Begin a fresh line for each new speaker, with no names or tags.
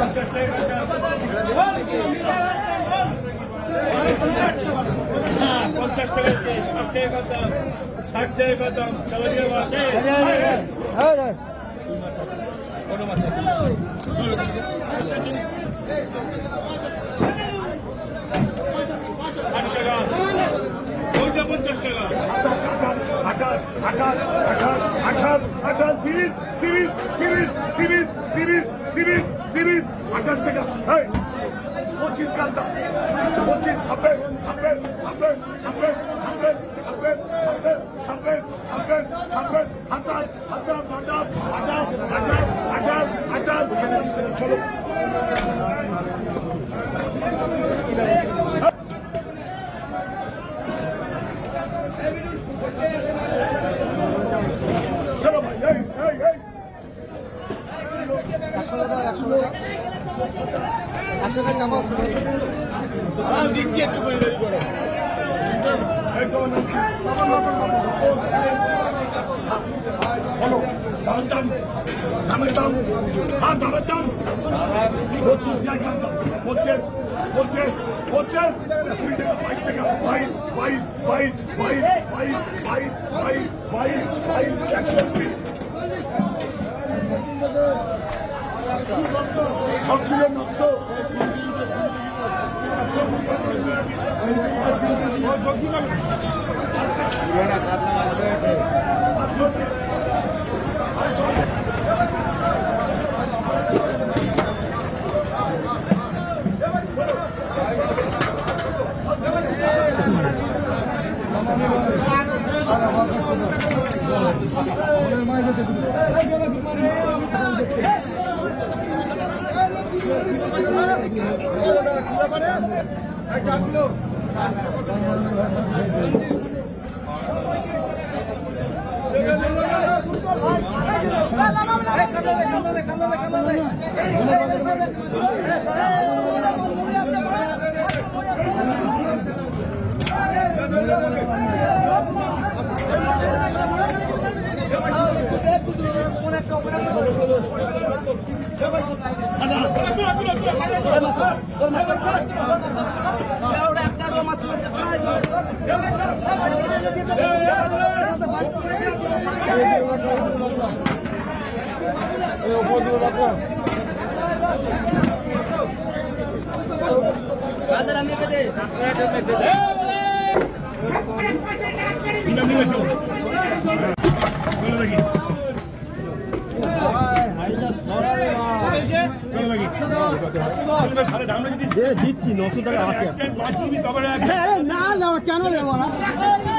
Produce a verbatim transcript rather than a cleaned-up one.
পঞ্চাশ টাকা ষাট টাকা দাম ষাট টাকা দাম কোনো মাছ ষাট টাকা ওইটা পঞ্চাশ টাকা
আঠাশ আঠাশ আঠাশ আঠাশ আঠাশ তিরিশ তিরিশ তিরিশ তিরিশ তিরিশ তিরিশ তিরিশ আঠাশ টাকা পঁচিশ কান্তা পঁচিশ ছাব্বিশ ছাব্বিশ ছাব্বিশ ছাব্বিশ ছাব্বিশ ছাব্বিশ ছাব্বিশ ছাব্বিশ ছাব্বিশ ছাব্বিশ আঠাশ আঠাশ আঠাশ আঠাশ আঠাশ আঠাশ আঠাশ সাতাশ টাকা চলো চলো ভাই এই এই এই
দিচ্ছি একটু করে
এই তোমার নাম কি বলো দামের দাম দামের দাম হ্যাঁ দামের দাম পঁচিশ টাকা পঁচিশ পঁচিশ পঁচিশ কুড়ি টাকা বাইশ টাকা বাইশ বাইশ বাইশ বাইশ বাইশ বাইশ বাইশ বাইশ বাইশ একষট্টি সক্রিয় নকশো
দিচ্ছি নশো টাকা আছে না কেন দেবো না